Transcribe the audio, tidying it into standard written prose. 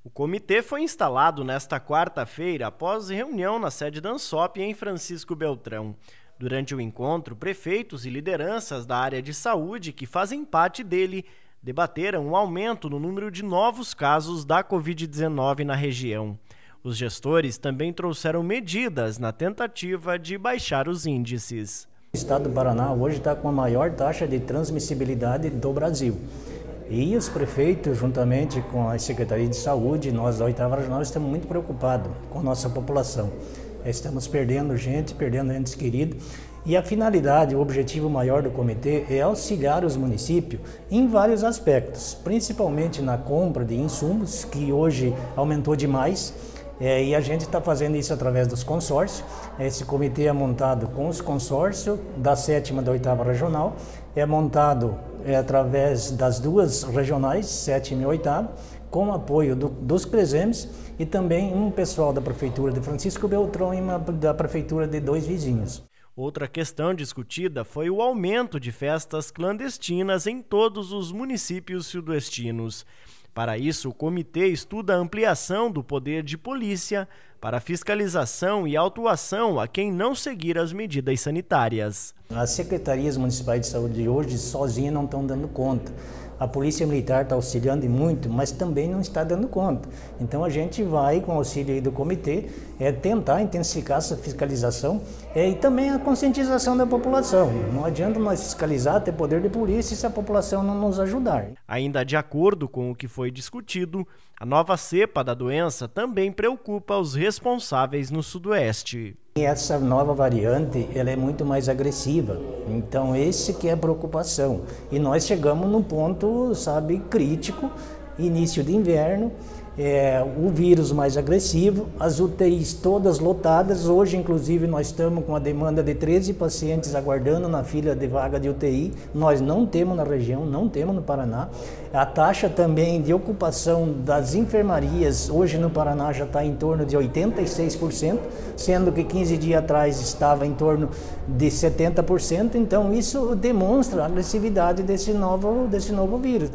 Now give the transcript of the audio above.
O comitê foi instalado nesta quarta-feira após reunião na sede da ANSOP em Francisco Beltrão. Durante o encontro, prefeitos e lideranças da área de saúde que fazem parte dele debateram um aumento no número de novos casos da Covid-19 na região. Os gestores também trouxeram medidas na tentativa de baixar os índices. O estado do Paraná hoje está com a maior taxa de transmissibilidade do Brasil. E os prefeitos, juntamente com a Secretaria de Saúde, nós da 8ª Regional, estamos muito preocupados com a nossa população. Estamos perdendo entes queridos. E a finalidade, o objetivo maior do comitê é auxiliar os municípios em vários aspectos, principalmente na compra de insumos, que hoje aumentou demais. E a gente está fazendo isso através dos consórcios. Esse comitê é montado com os consórcios da 7ª e da 8ª Regional. É montado através das duas regionais, 7ª e 8ª, com apoio dos CRESEMES e também um pessoal da Prefeitura de Francisco Beltrão e da Prefeitura de Dois Vizinhos. Outra questão discutida foi o aumento de festas clandestinas em todos os municípios sudoestinos. Para isso, o comitê estuda a ampliação do poder de polícia para fiscalização e autuação a quem não seguir as medidas sanitárias. As secretarias municipais de saúde de hoje sozinhas não estão dando conta. A Polícia Militar está auxiliando e muito, mas também não está dando conta. Então a gente vai, com o auxílio aí do comitê, tentar intensificar essa fiscalização e também a conscientização da população. Não adianta nós fiscalizar, ter poder de polícia se a população não nos ajudar. Ainda de acordo com o que foi discutido, a nova cepa da doença também preocupa os responsáveis no Sudoeste. E essa nova variante, ela é muito mais agressiva, então esse que é a preocupação. E nós chegamos num ponto, crítico, início de inverno, o vírus mais agressivo, as UTIs todas lotadas. Hoje, inclusive, nós estamos com a demanda de 13 pacientes aguardando na fila de vaga de UTI. Nós não temos na região, não temos no Paraná. A taxa também de ocupação das enfermarias hoje no Paraná já está em torno de 86%, sendo que 15 dias atrás estava em torno de 70%. Então, isso demonstra a agressividade desse novo vírus.